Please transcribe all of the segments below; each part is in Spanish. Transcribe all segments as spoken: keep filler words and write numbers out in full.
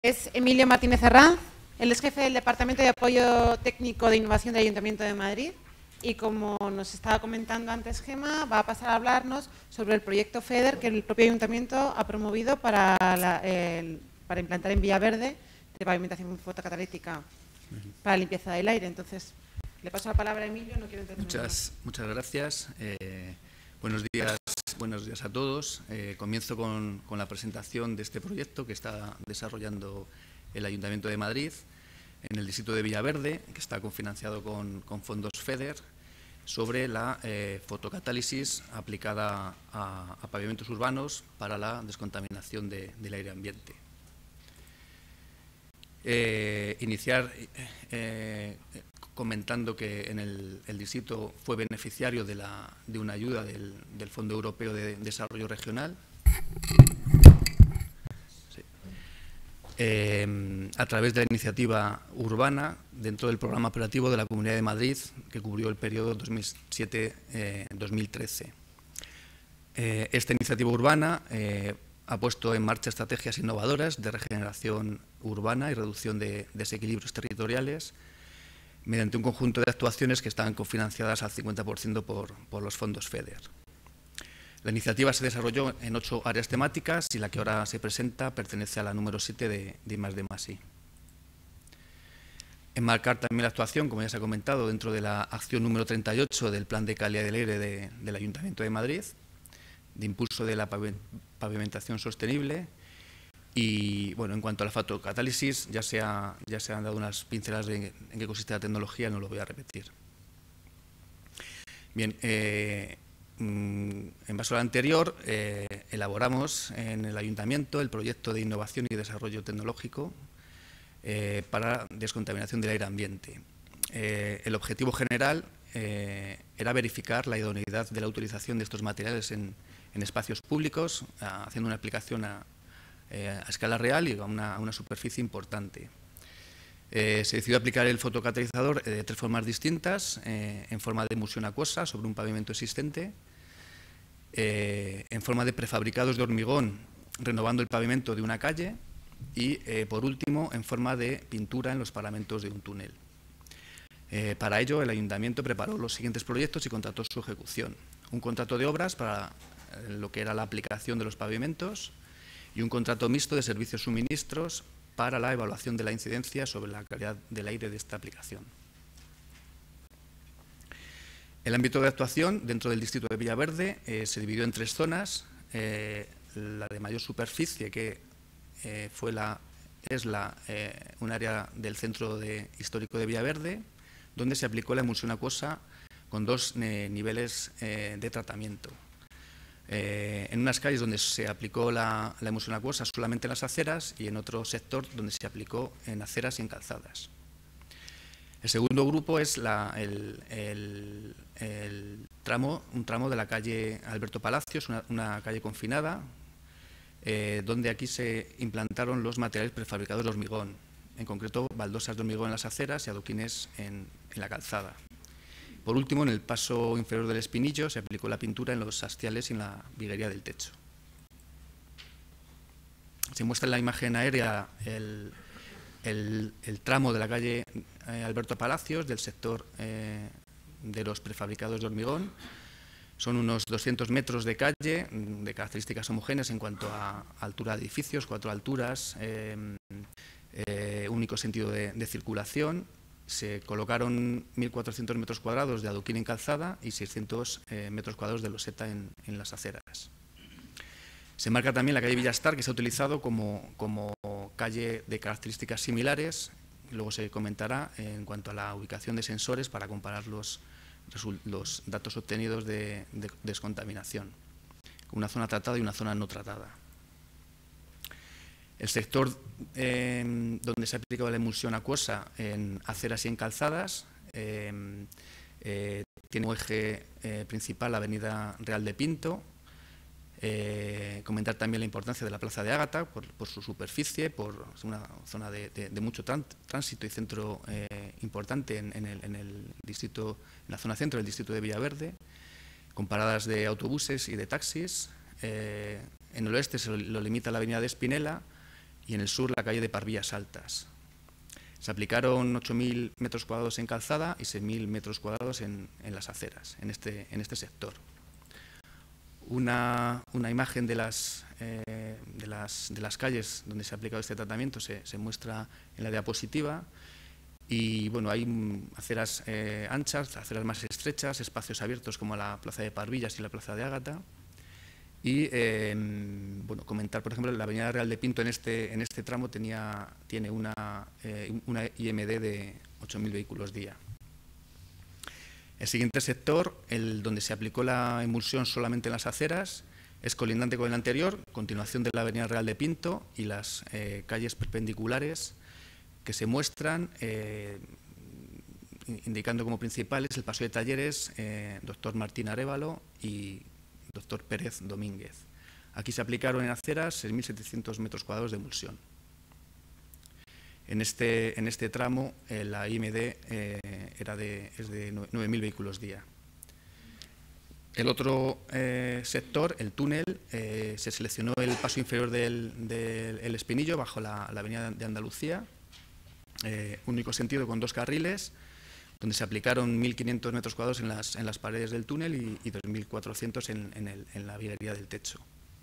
Es Emilio Martínez Herranz, él es jefe del Departamento de Apoyo Técnico de Innovación del Ayuntamiento de Madrid y, como nos estaba comentando antes Gemma, va a pasar a hablarnos sobre el proyecto FEDER que el propio Ayuntamiento ha promovido para, la, el, para implantar en Villaverde de pavimentación fotocatalítica uh-huh. para limpieza del aire. Entonces, le paso la palabra a Emilio. No quiero muchas, muchas gracias. Eh, buenos días. Buenos días a todos. Eh, comienzo con, con la presentación de este proyecto que está desarrollando el Ayuntamiento de Madrid en el distrito de Villaverde, que está cofinanciado con, con fondos FEDER, sobre la eh, fotocatálisis aplicada a, a pavimentos urbanos para la descontaminación de, del aire ambiente. Eh, iniciar eh, comentando que en el, el distrito fue beneficiario de, la, de una ayuda del, del Fondo Europeo de Desarrollo Regional sí. eh, a través de la iniciativa urbana dentro del programa operativo de la Comunidad de Madrid, que cubrió el periodo dos mil siete a dos mil trece. Eh, esta iniciativa urbana eh, ha puesto en marcha estrategias innovadoras de regeneración urbana y reducción de desequilibrios territoriales mediante un conjunto de actuaciones que están cofinanciadas al cincuenta por ciento por, por los fondos FEDER. La iniciativa se desarrolló en ocho áreas temáticas y la que ahora se presenta pertenece a la número siete de, de I más D más I. Enmarcar también la actuación, como ya se ha comentado, dentro de la acción número treinta y ocho del Plan de Calidad del Aire de, del Ayuntamiento de Madrid, de impulso de la pavimentación sostenible. Y, bueno, en cuanto a la fotocatálisis, ya se, ha, ya se han dado unas pinceladas de en qué consiste la tecnología, no lo voy a repetir. Bien, eh, en base a lo anterior, eh, elaboramos en el Ayuntamiento el proyecto de innovación y desarrollo tecnológico eh, para descontaminación del aire ambiente. Eh, el objetivo general eh, era verificar la idoneidad de la utilización de estos materiales en, en espacios públicos, a, haciendo una aplicación a Eh, a escala real y a una, a una superficie importante. Eh, se decidió aplicar el fotocatalizador eh, de tres formas distintas, eh, en forma de emulsión acuosa sobre un pavimento existente, eh, en forma de prefabricados de hormigón renovando el pavimento de una calle y, eh, por último, en forma de pintura en los paramentos de un túnel. Eh, para ello, el Ayuntamiento preparó los siguientes proyectos y contrató su ejecución. Un contrato de obras para eh, lo que era la aplicación de los pavimentos, y un contrato mixto de servicios suministros para la evaluación de la incidencia sobre la calidad del aire de esta aplicación. El ámbito de actuación dentro del distrito de Villaverde eh, se dividió en tres zonas. Eh, la de mayor superficie, que eh, fue la, es la, eh, un área del centro de, histórico de Villaverde, donde se aplicó la emulsión acuosa con dos eh, niveles eh, de tratamiento. Eh, en unas calles donde se aplicó la, la emulsión acuosa solamente en las aceras y en otro sector donde se aplicó en aceras y en calzadas. El segundo grupo es la, el, el, el tramo, un tramo de la calle Alberto Palacios, una, una calle confinada, eh, donde aquí se implantaron los materiales prefabricados de hormigón, en concreto baldosas de hormigón en las aceras y adoquines en, en la calzada. Por último, en el paso inferior del Espinillo se aplicó la pintura en los hastiales y en la viguería del techo. Se muestra en la imagen aérea el, el, el tramo de la calle eh, Alberto Palacios del sector eh, de los prefabricados de hormigón. Son unos doscientos metros de calle de características homogéneas en cuanto a altura de edificios, cuatro alturas, eh, eh, único sentido de, de circulación. Se colocaron mil cuatrocientos metros cuadrados de adoquín en calzada y seiscientos eh, metros cuadrados de loseta en, en las aceras. Se marca también la calle Villastar, que se ha utilizado como, como calle de características similares. Luego se comentará en cuanto a la ubicación de sensores para comparar los, los datos obtenidos de, de descontaminación, una zona tratada y una zona no tratada. El sector eh, donde se ha aplicado la emulsión acuosa en aceras y en calzadas eh, eh, tiene un eje eh, principal la avenida Real de Pinto. Eh, comentar también la importancia de la Plaza de Ágata por, por su superficie, por una zona de, de, de mucho tránsito y centro eh, importante en, en, el, en el distrito, en la zona centro del distrito de Villaverde, con paradas de autobuses y de taxis. Eh, en el oeste se lo, lo limita la avenida de Espinela y en el sur la calle de Parvillas Altas. Se aplicaron ocho mil metros cuadrados en calzada y seis mil metros cuadrados en, en las aceras, en este, en este sector. Una, una imagen de las, eh, de, las, de las calles donde se ha aplicado este tratamiento se, se muestra en la diapositiva. Y bueno, hay aceras eh, anchas, aceras más estrechas, espacios abiertos como la plaza de Parvillas y la plaza de Ágata. Y eh, bueno, comentar, por ejemplo, la avenida Real de Pinto en este, en este tramo tenía, tiene una, eh, una I M D de ocho mil vehículos día. El siguiente sector, el donde se aplicó la emulsión solamente en las aceras, es colindante con el anterior, continuación de la avenida Real de Pinto y las eh, calles perpendiculares que se muestran, eh, indicando como principales el paso de talleres eh, doctor Martín Arévalo y doctor Pérez Domínguez. Aquí se aplicaron en aceras seis mil setecientos metros cuadrados de emulsión. En este, en este tramo eh, la I M D eh, era de, es de nueve mil vehículos día. El otro eh, sector, el túnel, eh, se seleccionó el paso inferior del, del el Espinillo bajo la, la avenida de Andalucía, eh, único sentido con dos carriles, donde se aplicaron mil quinientos metros cuadrados en las, en las paredes del túnel y, y dos mil cuatrocientos en, en, el, en la vialidad del techo.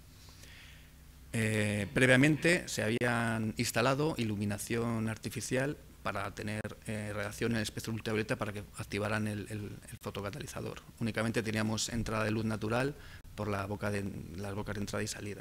Eh, previamente se habían instalado iluminación artificial para tener eh, radiación en el espectro ultravioleta para que activaran el, el, el fotocatalizador. Únicamente teníamos entrada de luz natural por la boca de, las bocas de entrada y salida.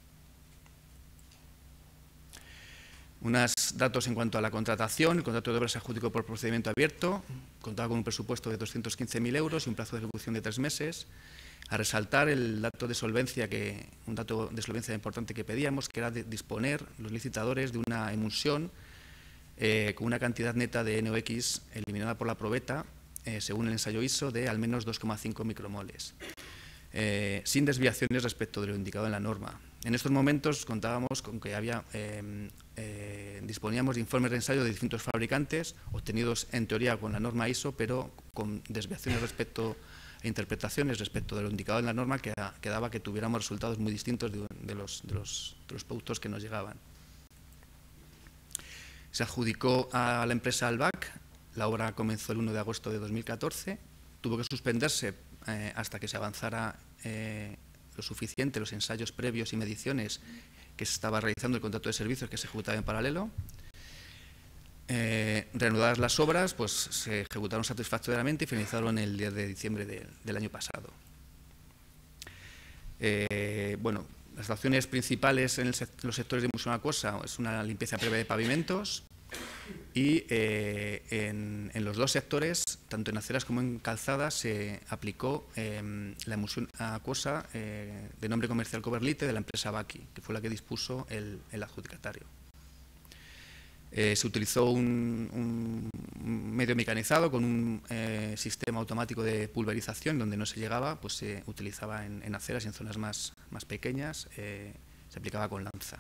Unos datos en cuanto a la contratación. El contrato de obra se adjudicó por procedimiento abierto, contaba con un presupuesto de doscientos quince mil euros y un plazo de ejecución de tres meses. A resaltar el dato de solvencia, que, un dato de solvencia importante que pedíamos, que era de disponer los licitadores de una emulsión eh, con una cantidad neta de N O X eliminada por la probeta, eh, según el ensayo I S O, de al menos dos coma cinco micromoles, eh, sin desviaciones respecto de lo indicado en la norma. En estos momentos contábamos con que había, eh, eh, disponíamos de informes de ensayo de distintos fabricantes, obtenidos en teoría con la norma I S O, pero con desviaciones respecto a interpretaciones respecto de lo indicado en la norma, que, que daba que tuviéramos resultados muy distintos de, de, los, de, los, de los productos que nos llegaban. Se adjudicó a la empresa Albac, la obra comenzó el uno de agosto de dos mil catorce, tuvo que suspenderse eh, hasta que se avanzara eh, lo suficiente los ensayos previos y mediciones que se estaba realizando el contrato de servicios que se ejecutaba en paralelo. Eh, reanudadas las obras, pues se ejecutaron satisfactoriamente y finalizaron el diez de diciembre de, del año pasado. Eh, bueno, las acciones principales en, el, en los sectores de emulsión acuosa es una limpieza previa de pavimentos y eh, en, en los dos sectores, tanto en aceras como en calzadas, se aplicó eh, la emulsión acuosa eh, de nombre comercial Coverlite de la empresa Baki, que fue la que dispuso el, el adjudicatario. Eh, se utilizó un, un medio mecanizado con un eh, sistema automático de pulverización, donde no se llegaba, pues se utilizaba en, en aceras y en zonas más, más pequeñas, eh, se aplicaba con lanza.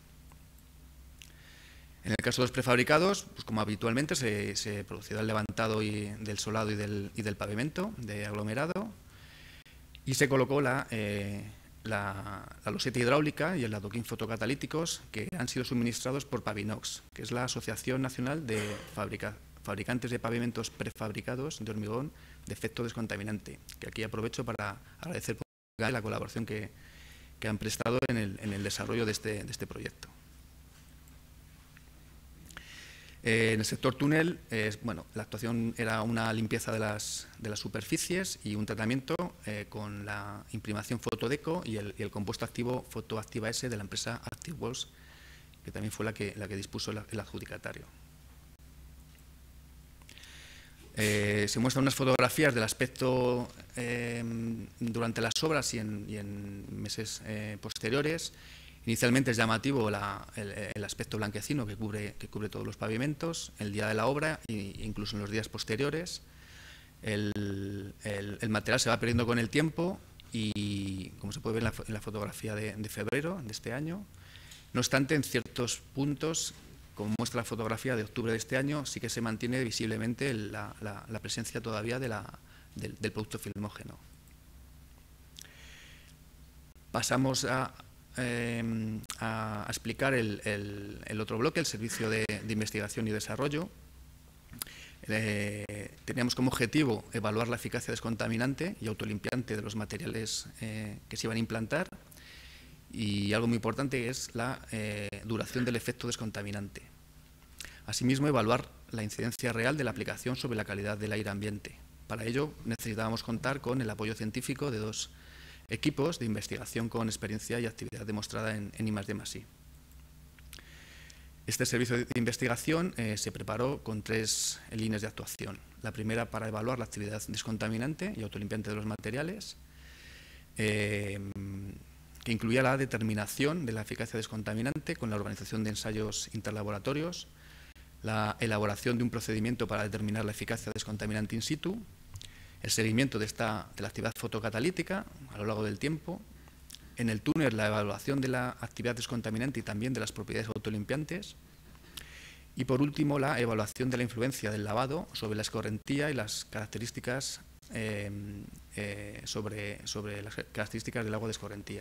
En el caso de los prefabricados, pues como habitualmente se, se producía el levantado y, del solado y del, y del pavimento de aglomerado y se colocó la... Eh, La, la loseta hidráulica y el adoquín fotocatalíticos que han sido suministrados por Pavinox, que es la Asociación Nacional de Fabrica, Fabricantes de Pavimentos Prefabricados de Hormigón de Efecto Descontaminante, que aquí aprovecho para agradecer la colaboración que, que han prestado en el, en el desarrollo de este, de este proyecto. Eh, en el sector túnel, eh, bueno, la actuación era una limpieza de las, de las superficies y un tratamiento eh, con la imprimación Fotodeco y el, y el compuesto activo Fotoactiva S de la empresa ActiveWalls, que también fue la que, la que dispuso la, el adjudicatario. Eh, se muestran unas fotografías del aspecto eh, durante las obras y en, y en meses eh, posteriores. Inicialmente es llamativo la, el, el aspecto blanquecino que cubre, que cubre todos los pavimentos, el día de la obra e incluso en los días posteriores. El, el, el material se va perdiendo con el tiempo y, como se puede ver en la, en la fotografía de, de febrero de este año, no obstante, en ciertos puntos, como muestra la fotografía de octubre de este año, sí que se mantiene visiblemente la, la, la presencia todavía de la, del, del producto filmógeno. Pasamos a... eh, a, a explicar el, el, el otro bloque, el servicio de, de investigación y desarrollo. Eh, teníamos como objetivo evaluar la eficacia descontaminante y autolimpiante de los materiales eh, que se iban a implantar, y algo muy importante es la eh, duración del efecto descontaminante. Asimismo, evaluar la incidencia real de la aplicación sobre la calidad del aire ambiente. Para ello necesitábamos contar con el apoyo científico de dos equipos de investigación con experiencia y actividad demostrada en, en I más D más I. Este servicio de investigación eh, se preparó con tres líneas de actuación. La primera, para evaluar la actividad descontaminante y autolimpiante de los materiales, eh, que incluía la determinación de la eficacia descontaminante con la organización de ensayos interlaboratorios, la elaboración de un procedimiento para determinar la eficacia descontaminante in situ, el seguimiento de, esta, de la actividad fotocatalítica a lo largo del tiempo, en el túnel la evaluación de la actividad descontaminante y también de las propiedades autolimpiantes, y por último la evaluación de la influencia del lavado sobre la escorrentía y las características eh, eh, sobre, sobre las características del agua de escorrentía.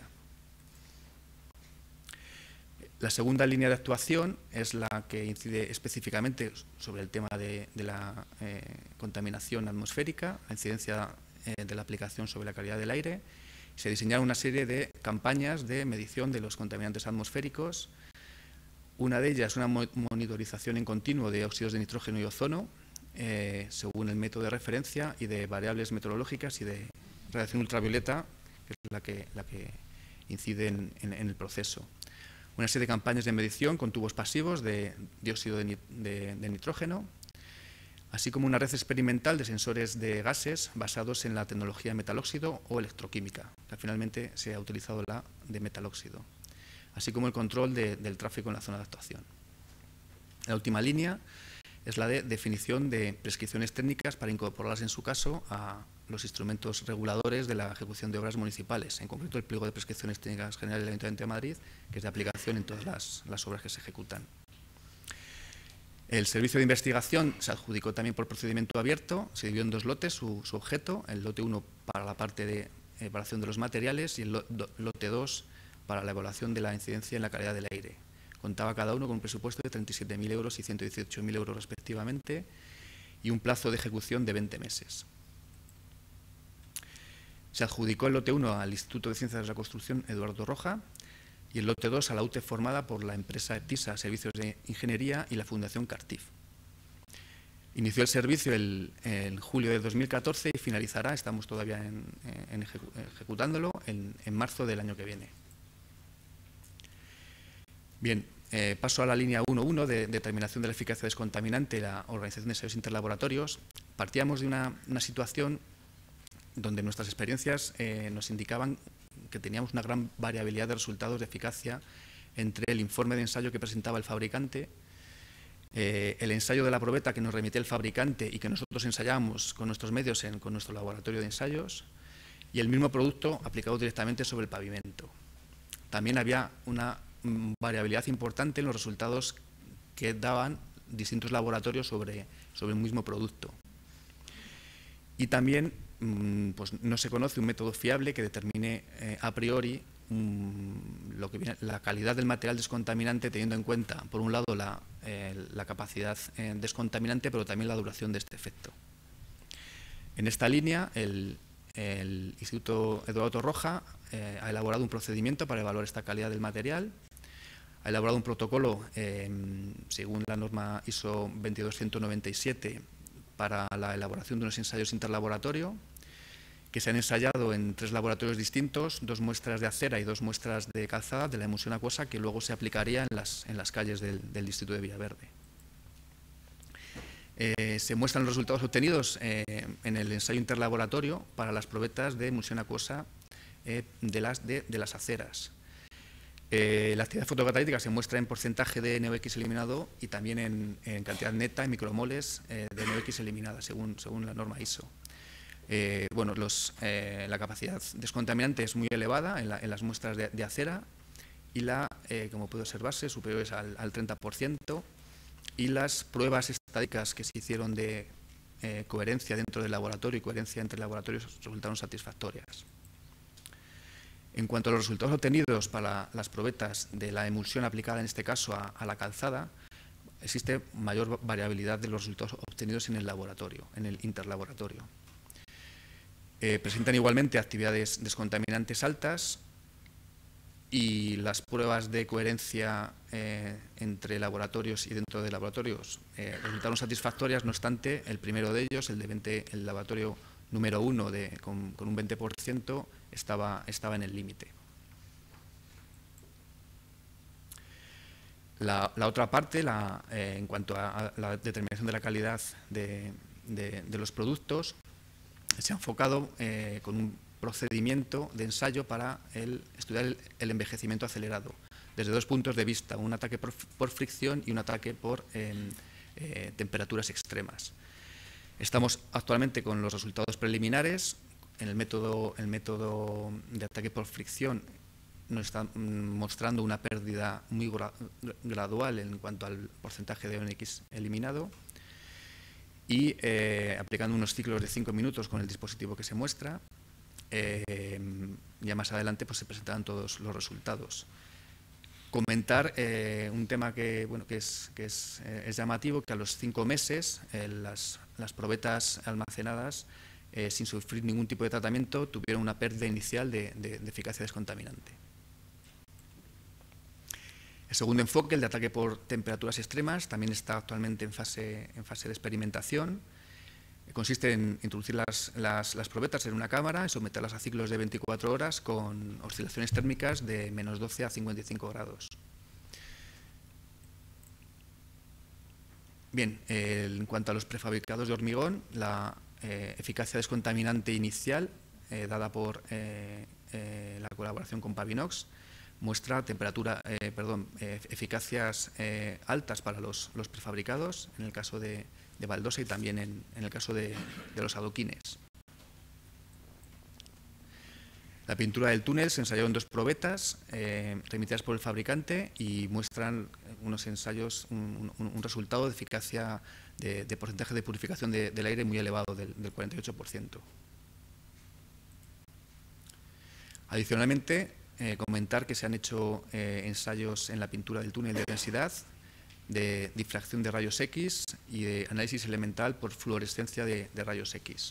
La segunda línea de actuación es la que incide específicamente sobre el tema de, de la eh, contaminación atmosférica, la incidencia eh, de la aplicación sobre la calidad del aire. Se diseñaron una serie de campañas de medición de los contaminantes atmosféricos. Una de ellas, una monitorización en continuo de óxidos de nitrógeno y ozono, eh, según el método de referencia, y de variables meteorológicas y de radiación ultravioleta, que es la que, la que incide en, en, en el proceso. Una serie de campañas de medición con tubos pasivos de dióxido de, de, de nitrógeno, así como una red experimental de sensores de gases basados en la tecnología de metalóxido o electroquímica, que finalmente se ha utilizado la de metalóxido, así como el control de, del tráfico en la zona de actuación. La última línea es la de definición de prescripciones técnicas para incorporarlas, en su caso, a los instrumentos reguladores de la ejecución de obras municipales, en concreto el pliego de prescripciones técnicas generales del Ayuntamiento de Madrid, que es de aplicación en todas las, las obras que se ejecutan. El servicio de investigación se adjudicó también por procedimiento abierto, se dividió en dos lotes su, su objeto, el lote uno para la parte de evaluación de los materiales y el lote dos para la evaluación de la incidencia en la calidad del aire. Contaba cada uno con un presupuesto de treinta y siete mil euros y ciento dieciocho mil euros respectivamente y un plazo de ejecución de veinte meses. Se adjudicó el lote uno al Instituto de Ciencias de la Construcción Eduardo Roja y el lote dos a la U T E formada por la empresa TISA Servicios de Ingeniería y la Fundación Cartif. Inició el servicio el, en julio de dos mil catorce y finalizará, estamos todavía en, en ejecu ejecutándolo, en, en marzo del año que viene. Bien, eh, paso a la línea uno punto uno de determinación de la eficacia descontaminante y la organización de ensayos interlaboratorios. Partíamos de una, una situación donde nuestras experiencias eh, nos indicaban que teníamos una gran variabilidad de resultados de eficacia entre el informe de ensayo que presentaba el fabricante, eh, el ensayo de la probeta que nos remitía el fabricante y que nosotros ensayábamos con nuestros medios en, con nuestro laboratorio de ensayos, y el mismo producto aplicado directamente sobre el pavimento. También había una mm, variabilidad importante en los resultados que daban distintos laboratorios sobre, sobre un mismo producto. Y también pues no se conoce un método fiable que determine eh, a priori um, lo que viene, la calidad del material descontaminante, teniendo en cuenta, por un lado, la, eh, la capacidad eh, descontaminante, pero también la duración de este efecto. En esta línea, el, el Instituto Eduardo Roja eh, ha elaborado un procedimiento para evaluar esta calidad del material, ha elaborado un protocolo eh, según la norma I S O veintidós ciento noventa y siete para la elaboración de unos ensayos interlaboratorio, que se han ensayado en tres laboratorios distintos, dos muestras de acera y dos muestras de calzada de la emulsión acuosa, que luego se aplicaría en las, en las calles del, del distrito de Villaverde. Eh, se muestran los resultados obtenidos eh, en el ensayo interlaboratorio para las probetas de emulsión acuosa eh, de, las, de, de las aceras. Eh, la actividad fotocatalítica se muestra en porcentaje de N O X eliminado y también en, en cantidad neta, en micromoles eh, de N O X eliminada, según, según la norma I S O. Eh, bueno, los, eh, la capacidad descontaminante es muy elevada en, la, en las muestras de, de acera y la, eh, como puede observarse, superiores al, al treinta por ciento, y las pruebas estadísticas que se hicieron de eh, coherencia dentro del laboratorio y coherencia entre laboratorios resultaron satisfactorias. En cuanto a los resultados obtenidos para las probetas de la emulsión aplicada, en este caso, a, a la calzada, existe mayor variabilidad de los resultados obtenidos en el laboratorio, en el interlaboratorio. Eh, presentan igualmente actividades descontaminantes altas y las pruebas de coherencia eh, entre laboratorios y dentro de laboratorios eh, resultaron satisfactorias. No obstante, el primero de ellos, el, de veinte, el laboratorio número uno de, con, con un veinte por ciento, estaba, estaba en el límite. La, la otra parte, la, eh, en cuanto a, a la determinación de la calidad de, de, de los productos, se ha enfocado eh, con un procedimiento de ensayo para el, estudiar el, el envejecimiento acelerado, desde dos puntos de vista, un ataque por, por fricción y un ataque por eh, eh, temperaturas extremas. Estamos actualmente con los resultados preliminares. En el método, el método de ataque por fricción nos está mostrando una pérdida muy gra gradual en cuanto al porcentaje de O N X eliminado, y eh, aplicando unos ciclos de cinco minutos con el dispositivo que se muestra, eh, ya más adelante pues, se presentarán todos los resultados. Comentar eh, un tema que, bueno, que, es, que es, eh, es llamativo, que a los cinco meses eh, las, las probetas almacenadas eh, sin sufrir ningún tipo de tratamiento tuvieron una pérdida inicial de, de, de eficacia descontaminante. El segundo enfoque, el de ataque por temperaturas extremas, también está actualmente en fase, en fase de experimentación. Consiste en introducir las, las, las probetas en una cámara y someterlas a ciclos de veinticuatro horas con oscilaciones térmicas de menos doce a cincuenta y cinco grados. Bien, eh, en cuanto a los prefabricados de hormigón, la eh, eficacia descontaminante inicial eh, dada por eh, eh, la colaboración con Pavinox muestra temperatura, eh, perdón, eh, eficacias eh, altas para los, los prefabricados, en el caso de, de baldosa y también en, en el caso de, de los adoquines. La pintura del túnel se ensayó en dos probetas eh, remitidas por el fabricante y muestran unos ensayos, un, un, un resultado de eficacia de, de porcentaje de purificación de, del aire muy elevado, del, del cuarenta y ocho por ciento. Adicionalmente, Eh, comentar que se han hecho eh, ensayos en la pintura del túnel de densidad, de difracción de rayos X y de análisis elemental por fluorescencia de, de rayos X.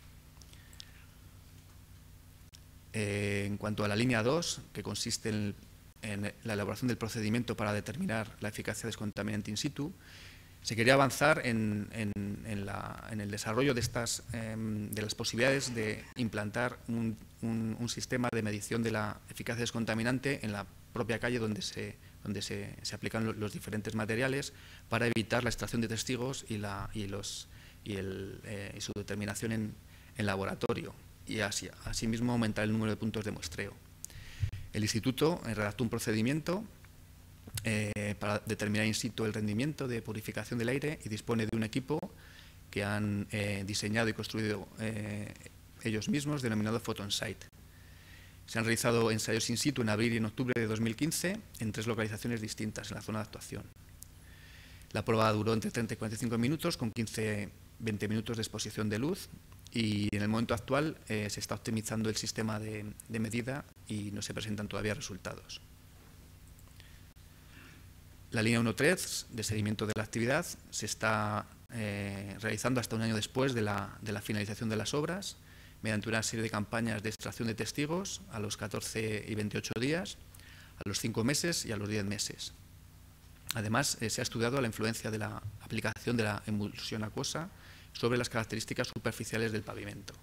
Eh, en cuanto a la línea dos, que consiste en, en la elaboración del procedimiento para determinar la eficacia descontaminante in situ, se quería avanzar en, en, en, la, en el desarrollo de, estas, eh, de las posibilidades de implantar un, un, un sistema de medición de la eficacia descontaminante en la propia calle donde se, donde se, se aplican los, los diferentes materiales, para evitar la extracción de testigos y, la, y, los, y, el, eh, y su determinación en, en laboratorio, y así, asimismo aumentar el número de puntos de muestreo. El Instituto redactó un procedimiento Eh, para determinar in situ el rendimiento de purificación del aire y dispone de un equipo que han eh, diseñado y construido eh, ellos mismos, denominado PhotonSight. Se han realizado ensayos in situ en abril y en octubre de dos mil quince en tres localizaciones distintas en la zona de actuación. La prueba duró entre treinta y cuarenta y cinco minutos, con quince a veinte minutos de exposición de luz, y en el momento actual eh, se está optimizando el sistema de, de medida y no se presentan todavía resultados. La línea uno tres de seguimiento de la actividad se está eh, realizando hasta un año después de la, de la finalización de las obras, mediante una serie de campañas de extracción de testigos a los catorce y veintiocho días, a los cinco meses y a los diez meses. Además, eh, se ha estudiado la influencia de la aplicación de la emulsión acuosa sobre las características superficiales del pavimento.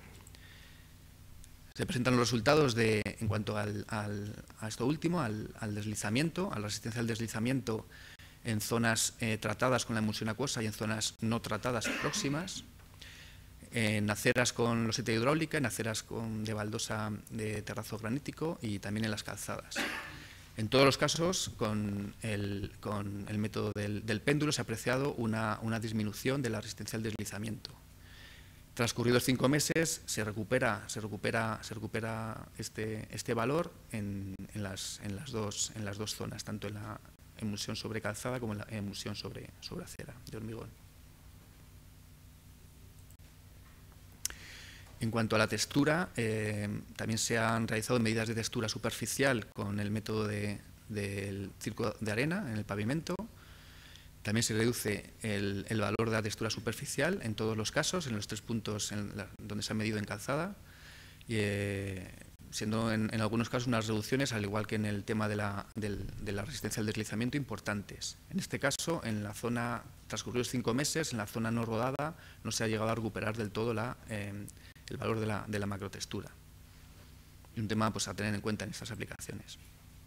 Se presentan los resultados de, en cuanto al, al, a esto último, al, al deslizamiento, a la resistencia al deslizamiento en zonas eh, tratadas con la emulsión acuosa y en zonas no tratadas próximas, en aceras con loseta hidráulica, en aceras con, de baldosa de terrazo granítico y también en las calzadas. En todos los casos, con el, con el método del, del péndulo se ha apreciado una, una disminución de la resistencia al deslizamiento. Transcurridos cinco meses, se recupera, se recupera, se recupera este, este valor en, en, las, en, las dos, en las dos zonas, tanto en la emulsión sobre calzada como en la emulsión sobre, sobre acera de hormigón. En cuanto a la textura, eh, también se han realizado medidas de textura superficial con el método de, del circo de arena en el pavimento. También se reduce el, el valor de la textura superficial en todos los casos, en los tres puntos en la, donde se ha medido en calzada, y, eh, siendo en, en algunos casos unas reducciones, al igual que en el tema de la, del, de la resistencia al deslizamiento, importantes. En este caso, en la zona, transcurridos cinco meses, en la zona no rodada, no se ha llegado a recuperar del todo la, eh, el valor de la, de la macrotextura. Y un tema pues, a tener en cuenta en estas aplicaciones.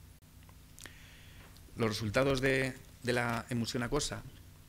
Los resultados de, de la emulsión acuosa,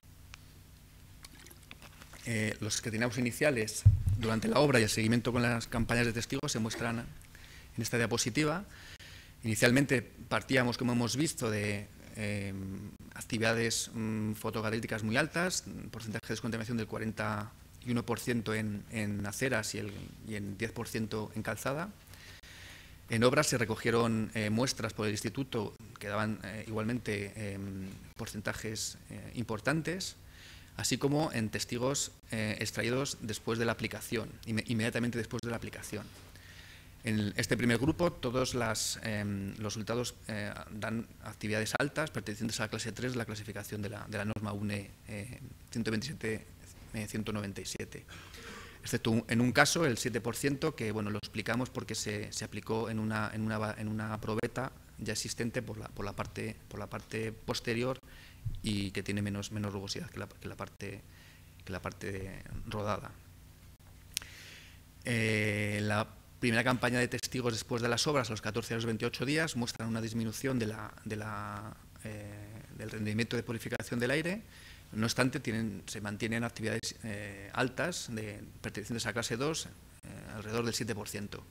eh, los que teníamos iniciales durante la obra y el seguimiento con las campañas de testigos se muestran en esta diapositiva. Inicialmente partíamos, como hemos visto, de eh, actividades mm, fotocatalíticas muy altas, porcentaje de descontaminación del cuarenta y uno por ciento en, en aceras y, el, y en diez por ciento en calzada. En obras se recogieron eh, muestras por el Instituto que daban eh, igualmente eh, porcentajes eh, importantes, así como en testigos eh, extraídos después de la aplicación, inmediatamente después de la aplicación. En este primer grupo, todos las, eh, los resultados eh, dan actividades altas pertenecientes a la clase tres de la clasificación de la, de la norma U N E eh, ciento veintisiete ciento noventa y siete. Excepto en un caso, el siete por ciento, que bueno, lo explicamos porque se, se aplicó en una, en, una, en una probeta ya existente por la, por la, parte, por la parte posterior y que tiene menos, menos rugosidad que la, que la parte, que la parte de, rodada. Eh, la primera campaña de testigos después de las obras, a los catorce y a los veintiocho días, muestran una disminución de la, de la, eh, del rendimiento de purificación del aire. No obstante, tienen, se mantienen actividades eh, altas de, pertenecientes a clase dos, eh, alrededor del siete por ciento.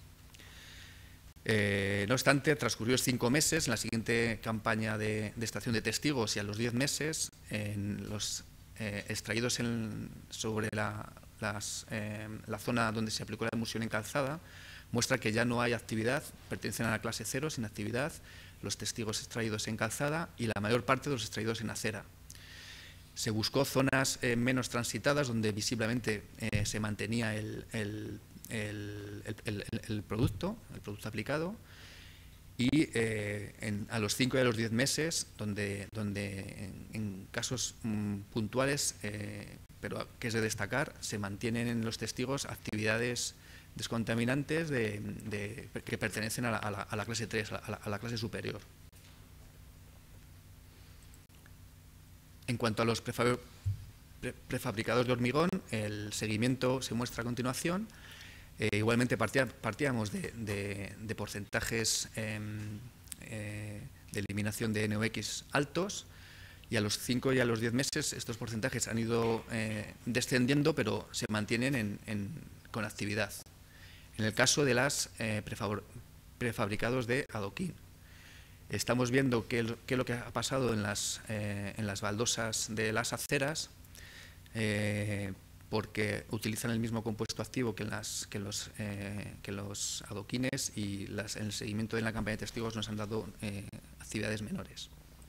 Eh, no obstante, transcurridos cinco meses, en la siguiente campaña de, de estación de testigos y a los diez meses, en los eh, extraídos en, sobre la, las, eh, la zona donde se aplicó la emulsión en calzada, muestra que ya no hay actividad, pertenecen a la clase cero, sin actividad, los testigos extraídos en calzada y la mayor parte de los extraídos en acera. Se buscó zonas eh, menos transitadas donde visiblemente eh, se mantenía el, el, el, el, el, el producto, el producto aplicado, y eh, en, a los cinco y a los diez meses, donde, donde en, en casos mm, puntuales, eh, pero que es de destacar, se mantienen en los testigos actividades descontaminantes de, de, que pertenecen a la, a la, a la clase tres, a la, a la clase superior. En cuanto a los prefabricados de hormigón, el seguimiento se muestra a continuación. Eh, igualmente partía, partíamos de, de, de porcentajes eh, eh, de eliminación de N O X altos y a los cinco y a los diez meses estos porcentajes han ido eh, descendiendo, pero se mantienen en, en, con actividad. En el caso de los eh, prefabricados de adoquín, estamos viendo qué, qué es lo que ha pasado en las, eh, en las baldosas de las aceras, eh, porque utilizan el mismo compuesto activo que, las, que, los, eh, que los adoquines y las, en el seguimiento de la campaña de testigos nos han dado eh, actividades menores.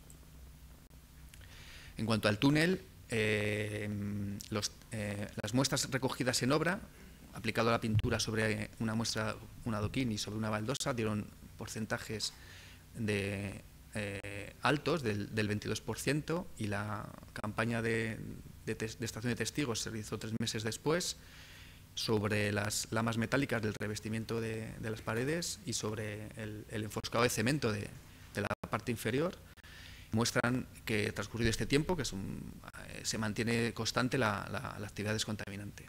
En cuanto al túnel, eh, los, eh, las muestras recogidas en obra, aplicado a la pintura sobre una muestra, un adoquín y sobre una baldosa, dieron porcentajes de eh, altos del, del veintidós por ciento y la campaña de, de, de estación de testigos se realizó tres meses después sobre las lamas metálicas del revestimiento de, de las paredes y sobre el, el enfoscado de cemento de, de la parte inferior. Muestran que transcurrido este tiempo que es un, eh, se mantiene constante la, la, la actividad descontaminante.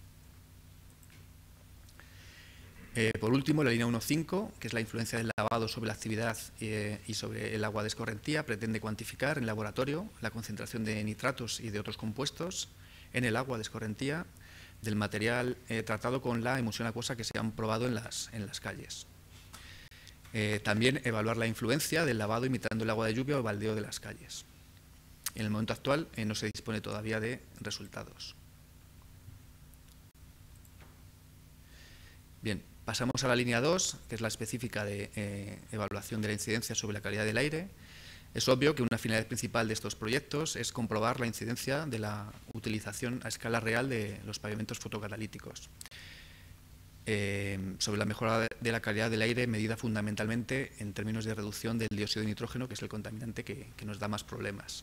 Eh, por último, la línea uno punto cinco, que es la influencia del lavado sobre la actividad eh, y sobre el agua de escorrentía, pretende cuantificar en laboratorio la concentración de nitratos y de otros compuestos en el agua de escorrentía del material eh, tratado con la emulsión acuosa que se han probado en las, en las calles. Eh, también evaluar la influencia del lavado imitando el agua de lluvia o baldeo de las calles. En el momento actual eh, no se dispone todavía de resultados. Bien. Pasamos a la línea dos, que es la específica de eh, evaluación de la incidencia sobre la calidad del aire. Es obvio que una finalidad principal de estos proyectos es comprobar la incidencia de la utilización a escala real de los pavimentos fotocatalíticos. eh, sobre la mejora de la calidad del aire medida fundamentalmente en términos de reducción del dióxido de nitrógeno, que es el contaminante que, que nos da más problemas.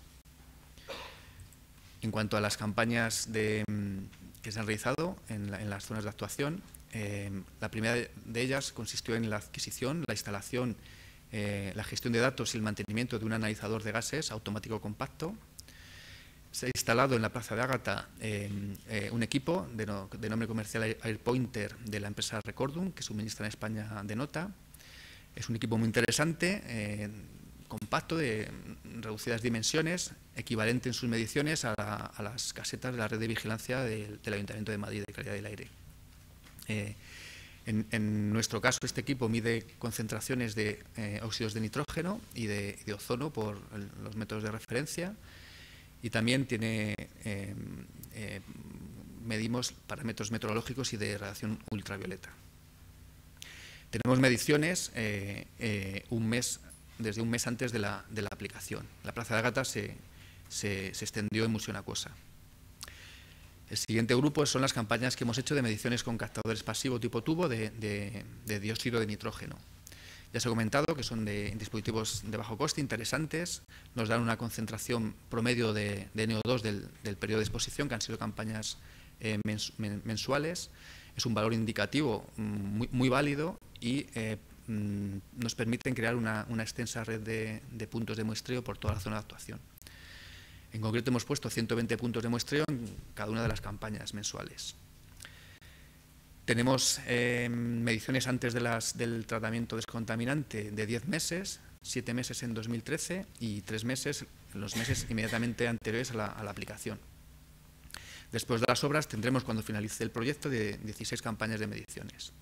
En cuanto a las campañas de, que se han realizado en, la, en las zonas de actuación, eh, la primera de ellas consistió en la adquisición, la instalación, eh, la gestión de datos y el mantenimiento de un analizador de gases automático compacto. Se ha instalado en la Plaza de Ágata eh, eh, un equipo de, no, de nombre comercial AirPointer de la empresa Recordum, que suministra en España de nota. Es un equipo muy interesante, eh, compacto, de reducidas dimensiones, equivalente en sus mediciones a, la, a las casetas de la red de vigilancia del, del Ayuntamiento de Madrid de calidad del aire. Eh, en, en nuestro caso, este equipo mide concentraciones de eh, óxidos de nitrógeno y de, de ozono por el, los métodos de referencia, y también tiene, eh, eh, medimos parámetros meteorológicos y de radiación ultravioleta. Tenemos mediciones eh, eh, un mes, desde un mes antes de la, de la aplicación. La Plaza de Ágata se, se, se extendió en emulsión acuosa. El siguiente grupo son las campañas que hemos hecho de mediciones con captadores pasivos tipo tubo de, de, de dióxido de nitrógeno. Ya se ha comentado que son de dispositivos de bajo coste, interesantes, nos dan una concentración promedio de, de N O dos del, del periodo de exposición, que han sido campañas eh, mens, mensuales. Es un valor indicativo muy, muy válido y eh, nos permiten crear una, una extensa red de, de puntos de muestreo por toda la zona de actuación. En concreto hemos puesto ciento veinte puntos de muestreo en cada una de las campañas mensuales. Tenemos eh, mediciones antes de las, del tratamiento descontaminante de diez meses, siete meses en dos mil trece y tres meses en los meses inmediatamente anteriores a la, a la aplicación. Después de las obras tendremos, cuando finalice el proyecto, de dieciséis campañas de mediciones.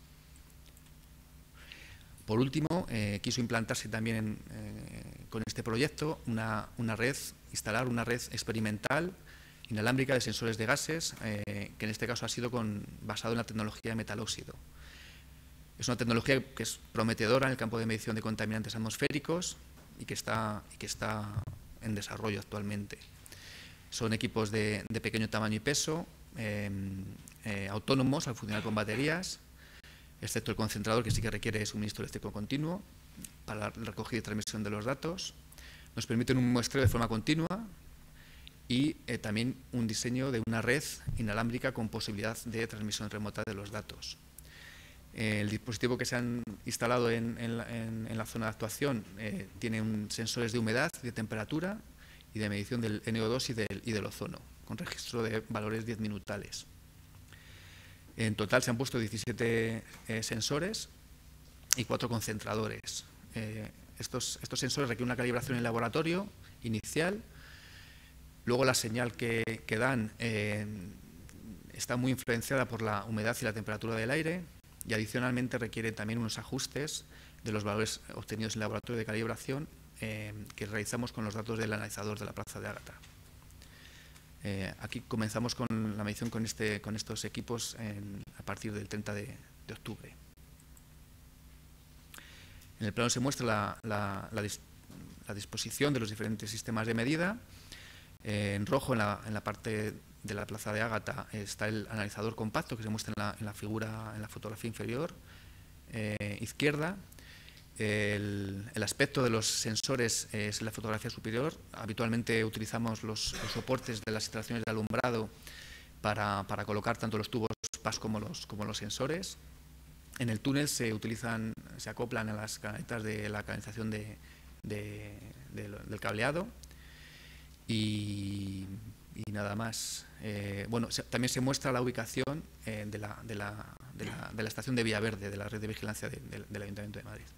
Por último, eh, quiso implantarse también en, eh, con este proyecto una, una red, instalar una red experimental inalámbrica de sensores de gases, eh, que en este caso ha sido con, basado en la tecnología de metalóxido. Es una tecnología que es prometedora en el campo de medición de contaminantes atmosféricos y que está, y que está en desarrollo actualmente. Son equipos de, de pequeño tamaño y peso, eh, eh, autónomos al funcionar con baterías, excepto el concentrador, que sí que requiere suministro eléctrico continuo para la recogida y transmisión de los datos. Nos permiten un muestreo de forma continua y eh, también un diseño de una red inalámbrica con posibilidad de transmisión remota de los datos. Eh, el dispositivo que se han instalado en, en, la, en, en la zona de actuación eh, tiene un, sensores de humedad, de temperatura y de medición del N O dos y del, y del ozono, con registro de valores diez minutales. En total se han puesto diecisiete eh, sensores y cuatro concentradores. Eh, estos, estos sensores requieren una calibración en laboratorio inicial. Luego la señal que, que dan eh, está muy influenciada por la humedad y la temperatura del aire, y adicionalmente requiere también unos ajustes de los valores obtenidos en el laboratorio de calibración eh, que realizamos con los datos del analizador de la Plaza de Ágata. Eh, aquí comenzamos con la medición con, este, con estos equipos en, a partir del treinta de octubre. En el plano se muestra la, la, la, dis, la disposición de los diferentes sistemas de medida. Eh, en rojo, en la, en la parte de la Plaza de Ágata, está el analizador compacto que se muestra en la, en la figura, en la fotografía inferior eh, izquierda. El, el aspecto de los sensores es la fotografía superior. Habitualmente utilizamos los, los soportes de las instalaciones de alumbrado para, para colocar tanto los tubos P A S como los, como los sensores. En el túnel se utilizan, se acoplan a las canaletas de la canalización de, de, de, del cableado. Y, y nada más. Eh, bueno, se, también se muestra la ubicación eh, de, la, de, la, de, la, de la estación de Villaverde, de la red de vigilancia de, de, del Ayuntamiento de Madrid.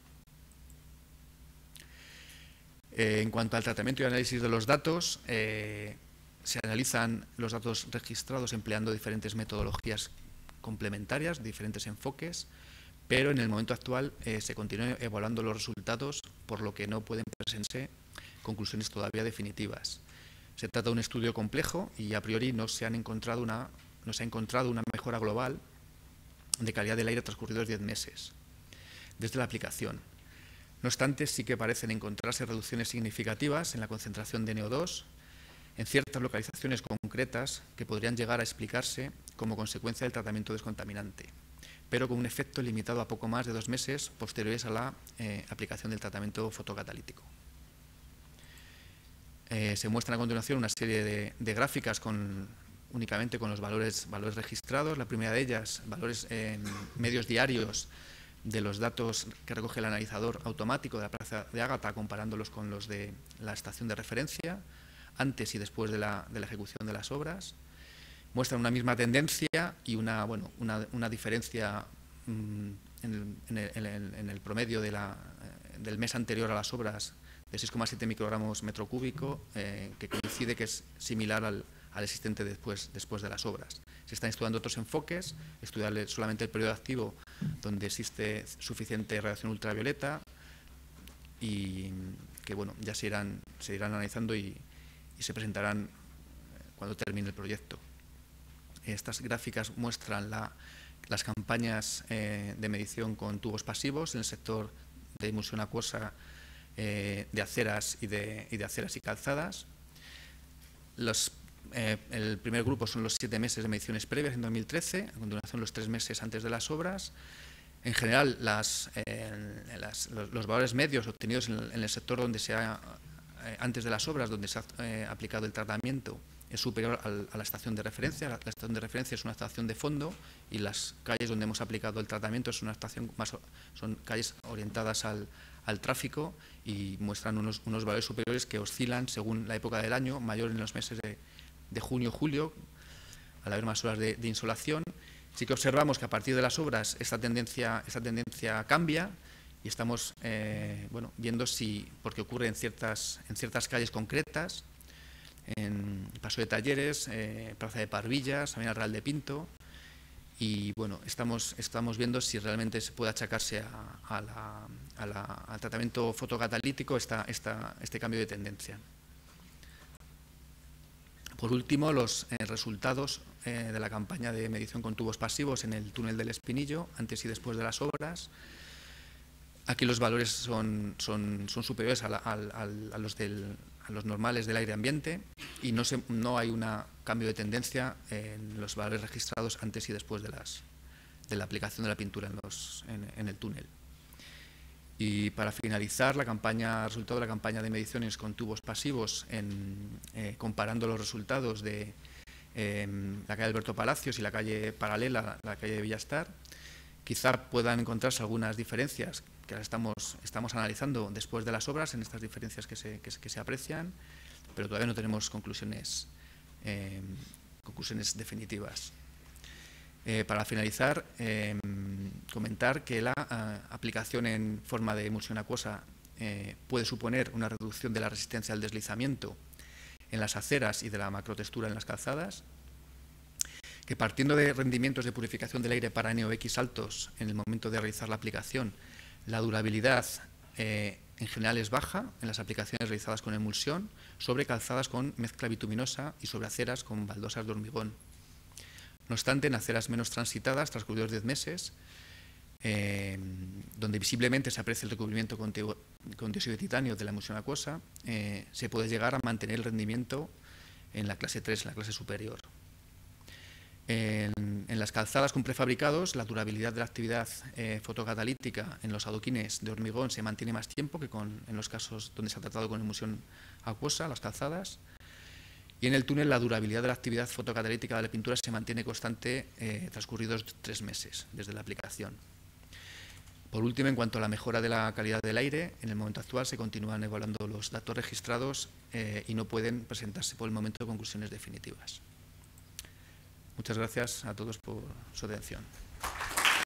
Eh, en cuanto al tratamiento y análisis de los datos, eh, se analizan los datos registrados empleando diferentes metodologías complementarias, diferentes enfoques, pero en el momento actual eh, se continúan evaluando los resultados, por lo que no pueden presentarse conclusiones todavía definitivas. Se trata de un estudio complejo y a priori no se, han encontrado una, no se ha encontrado una mejora global de calidad del aire transcurridos diez meses desde la aplicación. No obstante, sí que parecen encontrarse reducciones significativas en la concentración de N O dos en ciertas localizaciones concretas que podrían llegar a explicarse como consecuencia del tratamiento descontaminante. pero con un efecto limitado a poco más de dos meses posteriores a la eh, aplicación del tratamiento fotocatalítico. Eh, se muestran a continuación una serie de, de gráficas con, únicamente con los valores, valores registrados. La primera de ellas, valores en medios diarios de los datos que recoge el analizador automático de la Plaza de Ágata, comparándolos con los de la estación de referencia, antes y después de la, de la ejecución de las obras. Muestran una misma tendencia y una, bueno, una, una diferencia mmm, en, el, en, el, en el promedio de la, del mes anterior a las obras de seis coma siete microgramos metro cúbico, eh, que coincide que es similar al, al existente después, después de las obras. Se están estudiando otros enfoques, estudiar solamente el periodo activo donde existe suficiente radiación ultravioleta y que bueno, ya se irán, se irán analizando y, y se presentarán cuando termine el proyecto. Estas gráficas muestran la, las campañas eh, de medición con tubos pasivos en el sector de emulsión acuosa eh, de aceras y de, y de aceras y calzadas. Los, eh, el primer grupo son los siete meses de mediciones previas en dos mil trece, a continuación los tres meses antes de las obras. En general, las, eh, las, los, los valores medios obtenidos en el, en el sector donde se ha, eh, antes de las obras, donde se ha eh, aplicado el tratamiento, es superior al, a la estación de referencia. La, la estación de referencia es una estación de fondo y las calles donde hemos aplicado el tratamiento es una estación más, son calles orientadas al, al tráfico y muestran unos, unos valores superiores que oscilan según la época del año, mayor en los meses de, de junio, julio, al haber más horas de, de insolación. Sí que observamos que a partir de las obras esta tendencia, esta tendencia cambia y estamos eh, bueno, viendo si, porque ocurre en ciertas, en ciertas calles concretas, en Paso de Talleres, eh, Plaza de Parvillas, Avenida Real de Pinto, y bueno, estamos, estamos viendo si realmente se puede achacarse a, a la, a la, al tratamiento fotocatalítico esta, esta, este cambio de tendencia. Por último, los eh, resultados eh, de la campaña de medición con tubos pasivos en el túnel del Espinillo, antes y después de las obras. Aquí los valores son, son, son superiores a, la, a, a, los del, a los normales del aire ambiente y no, se, no hay un cambio de tendencia en los valores registrados antes y después de, las, de la aplicación de la pintura en, los, en, en el túnel. Y para finalizar, la campaña, resultado de la campaña de mediciones con tubos pasivos, en, eh, comparando los resultados de eh, la calle Alberto Palacios y la calle paralela, la calle de Villastar, quizá puedan encontrarse algunas diferencias que estamos, estamos analizando después de las obras, en estas diferencias que se, que, que se aprecian, pero todavía no tenemos conclusiones, eh, conclusiones definitivas. Eh, para finalizar, eh, comentar que la eh, aplicación en forma de emulsión acuosa eh, puede suponer una reducción de la resistencia al deslizamiento en las aceras y de la macrotextura en las calzadas, que partiendo de rendimientos de purificación del aire para N O X altos en el momento de realizar la aplicación, la durabilidad eh, en general es baja en las aplicaciones realizadas con emulsión sobre calzadas con mezcla bituminosa y sobre aceras con baldosas de hormigón. No obstante, en aceras menos transitadas, transcurridos diez meses, eh, donde visiblemente se aprecia el recubrimiento con, con dióxido de titanio de la emulsión acuosa, eh, se puede llegar a mantener el rendimiento en la clase tres, en la clase superior. En, en las calzadas con prefabricados, la durabilidad de la actividad eh, fotocatalítica en los adoquines de hormigón se mantiene más tiempo que con, en los casos donde se ha tratado con emulsión acuosa, las calzadas. Y en el túnel la durabilidad de la actividad fotocatalítica de la pintura se mantiene constante eh, transcurridos tres meses desde la aplicación. Por último, en cuanto a la mejora de la calidad del aire, en el momento actual se continúan evaluando los datos registrados eh, y no pueden presentarse por el momento conclusiones definitivas. Muchas gracias a todos por su atención.